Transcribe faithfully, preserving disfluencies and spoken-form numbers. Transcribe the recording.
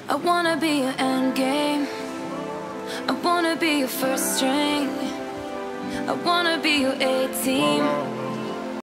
I wanna be your end game. I wanna be your first string. I wanna be your A-team.